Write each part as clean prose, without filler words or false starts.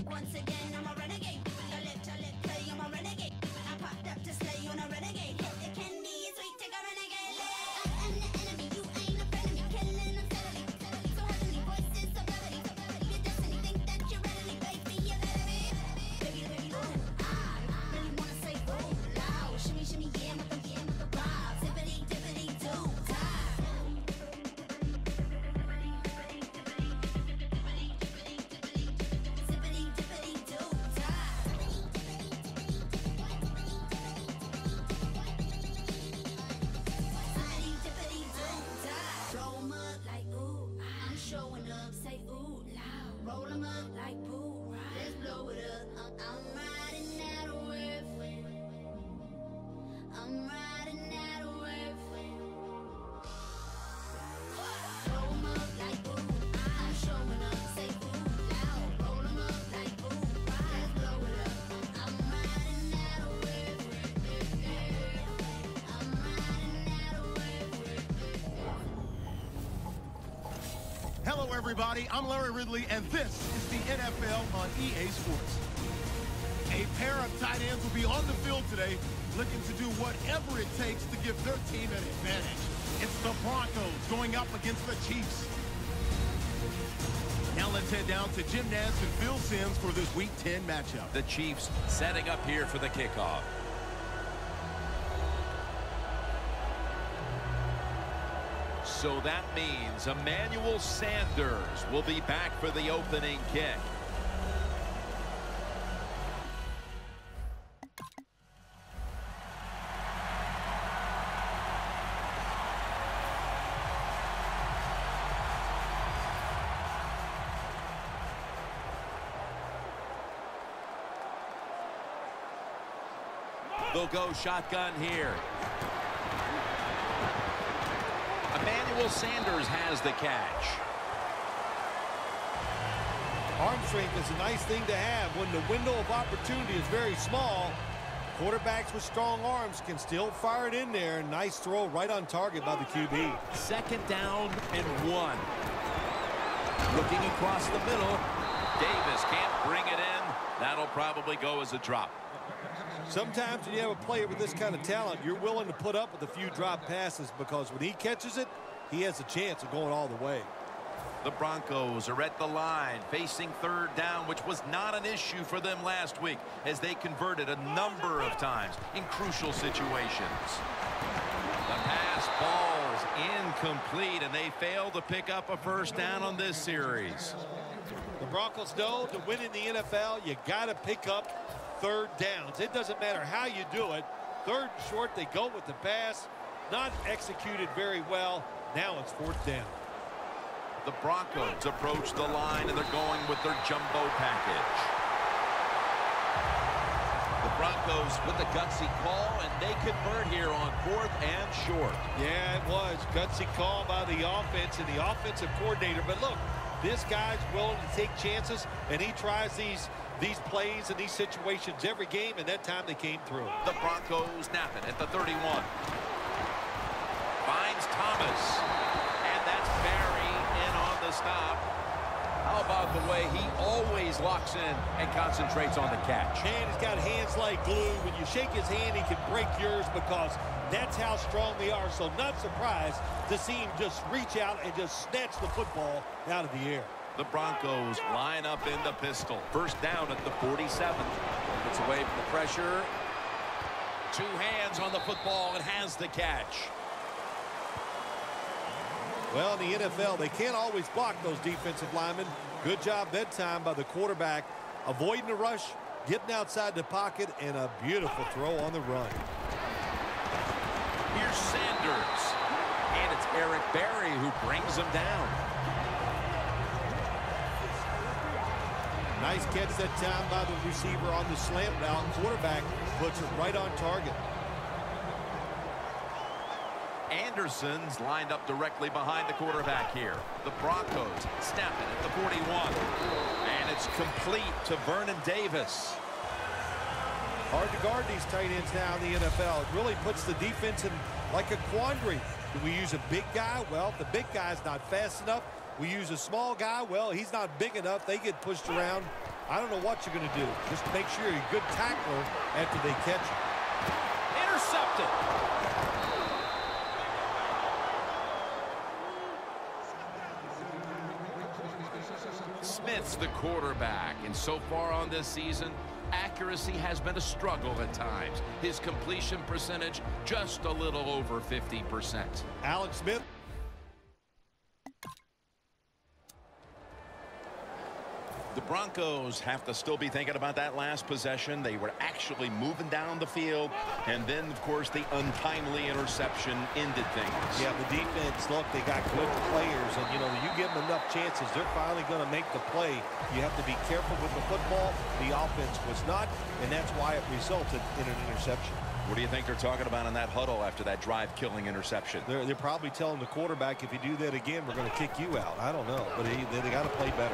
Once again, I'm a renegade. Your lip, play, I'm a renegade. I popped up to slay on a renegade. Hit the candy, it's sweet, take a renegade. I am the enemy, you ain't a friend of me. Killing them steadily. So heavenly voices of brevity. Your destiny, think that you're readily, baby, you better be. Baby, ooh, I really wanna say ooh, loud. Shimmy, shimmy, yeah, with the vibe. Zippity, dippity, do, showing up, say ooh loud. Roll 'em up like boo. Let's blow it up. I'm riding out of worth. I'm riding out of worth. Roll 'em up like boo. I'm showing up, say ooh loud. Roll 'em up like boo. Let's blow it up. I'm riding out of worth. I'm riding out of worth. Hello, everybody. I'm Larry Ridley, and this is the NFL on EA Sports. A pair of tight ends will be on the field today looking to do whatever it takes to give their team an advantage. It's the Broncos going up against the Chiefs. Now let's head down to Jim Nantz and Phil Simms for this Week 10 matchup. The Chiefs setting up here for the kickoff. So that means Emmanuel Sanders will be back for the opening kick. They'll go shotgun here. Emmanuel Sanders has the catch. Arm strength is a nice thing to have when the window of opportunity is very small. Quarterbacks with strong arms can still fire it in there. Nice throw right on target by the QB. Second down and 1. Looking across the middle. Davis can't bring it in. That'll probably go as a drop. Sometimes when you have a player with this kind of talent, you're willing to put up with a few drop passes because when he catches it, he has a chance of going all the way. The Broncos are at the line facing third down, which was not an issue for them last week as they converted a number of times in crucial situations. The pass falls incomplete, and they fail to pick up a first down on this series. The Broncos know to win in the NFL, you got to pick up third downs. It doesn't matter how you do it. Third and short, they go with the pass. Not executed very well. Now it's fourth down. The Broncos approach the line, and they're going with their jumbo package. The Broncos with the gutsy call, and they convert here on fourth and short. Yeah, it was. Gutsy call by the offense and the offensive coordinator. But look, this guy's willing to take chances, and he tries these plays and these situations every game, and that time they came through. The Broncos snap it at the 31. Finds Thomas, and that's Barry in on the stop. How about the way he always locks in and concentrates on the catch? Man, he's got hands like glue. When you shake his hand, he can break yours because that's how strong they are. So not surprised to see him just reach out and just snatch the football out of the air. The Broncos line up in the pistol. First down at the 47. Gets away from the pressure. Two hands on the football and has the catch. Well, in the NFL, they can't always block those defensive linemen. Good job that time by the quarterback, avoiding the rush, getting outside the pocket, and a beautiful throw on the run. Here's Sanders. And it's Eric Berry who brings him down. Nice catch that time by the receiver on the slant route. Quarterback puts it right on target. Anderson's lined up directly behind the quarterback here. The Broncos snap it at the 41. And it's complete to Vernon Davis. Hard to guard these tight ends now in the NFL. It really puts the defense in like a quandary. Do we use a big guy? Well, if the big guy's not fast enough, we use a small guy. Well, he's not big enough. They get pushed around. I don't know what you're going to do. Just make sure you're a good tackler after they catch you. Intercepted. Smith's the quarterback, and so far on this season, accuracy has been a struggle at times. His completion percentage just a little over 50%. Alex Smith. The Broncos have to still be thinking about that last possession. They were actually moving down the field, and then, of course, the untimely interception ended things. Yeah, the defense, look, they got good players, and, you know, you give them enough chances, they're finally going to make the play. You have to be careful with the football. The offense was not, and that's why it resulted in an interception. What do you think they're talking about in that huddle after that drive-killing interception? They're probably telling the quarterback, if you do that again, we're going to kick you out. I don't know, but they got to play better.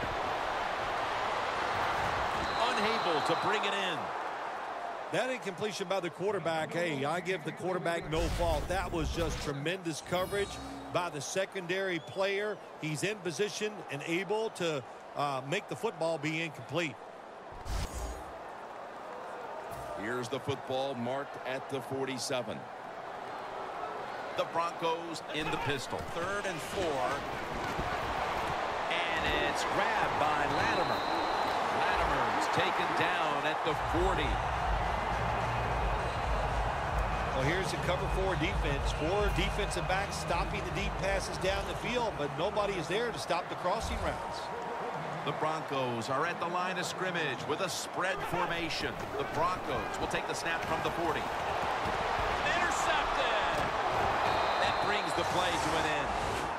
Unable to bring it in. That incompletion by the quarterback, hey, I give the quarterback no fault. That was just tremendous coverage by the secondary player. He's in position and able to make the football be incomplete. Here's the football marked at the 47. The Broncos in the pistol. 3rd and 4. And it's grabbed by Latimer. Latimer's taken down at the 40. Well, here's the cover 4 defense. 4 defensive backs stopping the deep passes down the field, but nobody is there to stop the crossing routes. The Broncos are at the line of scrimmage with a spread formation. The Broncos will take the snap from the 40. Intercepted! That brings the play to an end.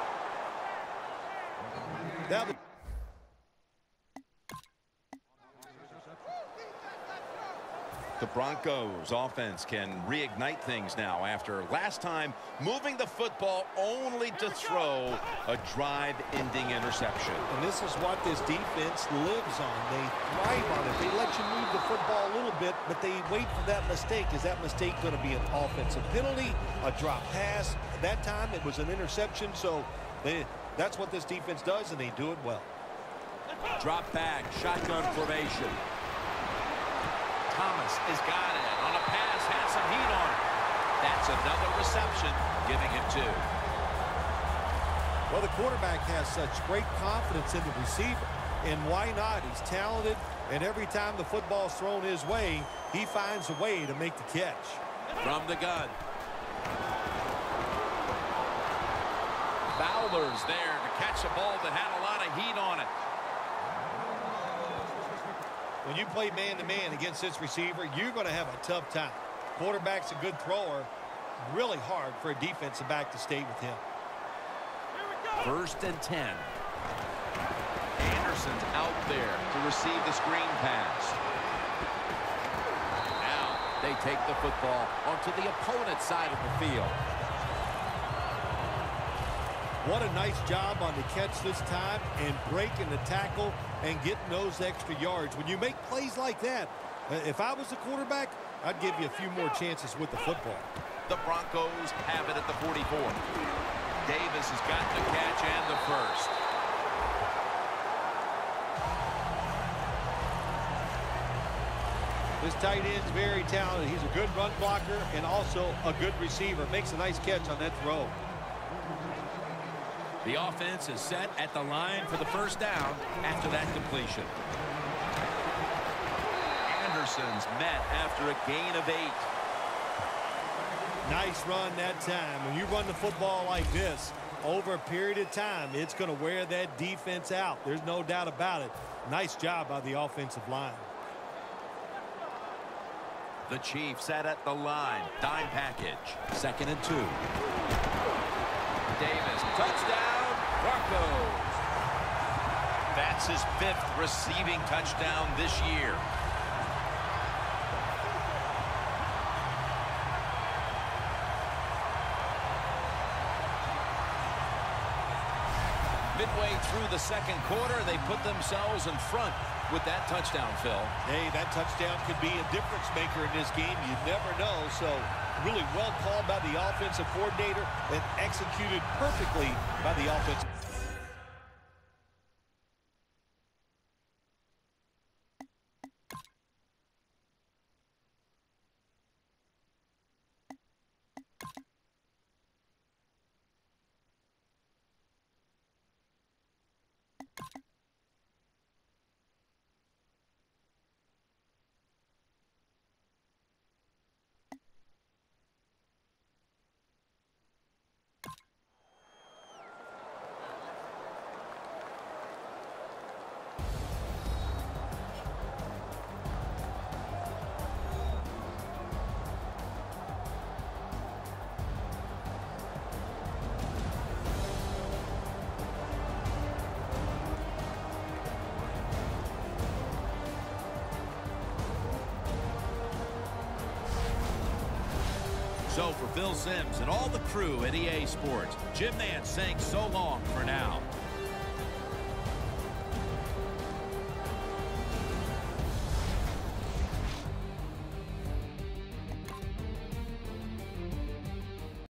The Broncos offense can reignite things now after last time moving the football only to throw a drive-ending interception. And this is what this defense lives on. They thrive on it. They let you move the football a little bit, but they wait for that mistake. Is that mistake going to be an offensive penalty, a drop pass? At that time, it was an interception, so that's what this defense does, and they do it well. Drop back, shotgun formation. Thomas has got it on a pass, has some heat on it. That's another reception, giving him 2. Well, the quarterback has such great confidence in the receiver, and why not? He's talented, and every time the football's thrown his way, he finds a way to make the catch. From the gun. Fowler's there to catch a ball that had a lot of heat on it. When you play man-to-man against this receiver, you're going to have a tough time. Quarterback's a good thrower. Really hard for a defensive back to stay with him. 1st and 10. Anderson's out there to receive the screen pass. Now they take the football onto the opponent's side of the field. What a nice job on the catch this time and breaking the tackle and getting those extra yards. When you make plays like that, if I was the quarterback, I'd give you a few more chances with the football. The Broncos have it at the 44. Davis has got the catch and the first. This tight end's very talented. He's a good run blocker and also a good receiver. Makes a nice catch on that throw. The offense is set at the line for the first down after that completion. Anderson's met after a gain of 8. Nice run that time. When you run the football like this, over a period of time, it's going to wear that defense out. There's no doubt about it. Nice job by the offensive line. The Chiefs set at the line. Dime package. 2nd and 2. Davis, touchdown, Broncos. That's his 5th receiving touchdown this year. Midway through the 2nd quarter, they put themselves in front with that touchdown, Phil. Hey, that touchdown could be a difference maker in this game. You never know. So really well called by the offensive coordinator and executed perfectly by the offensive. So for Phil Simms and all the crew at EA Sports, Jim Nantz saying so long for now.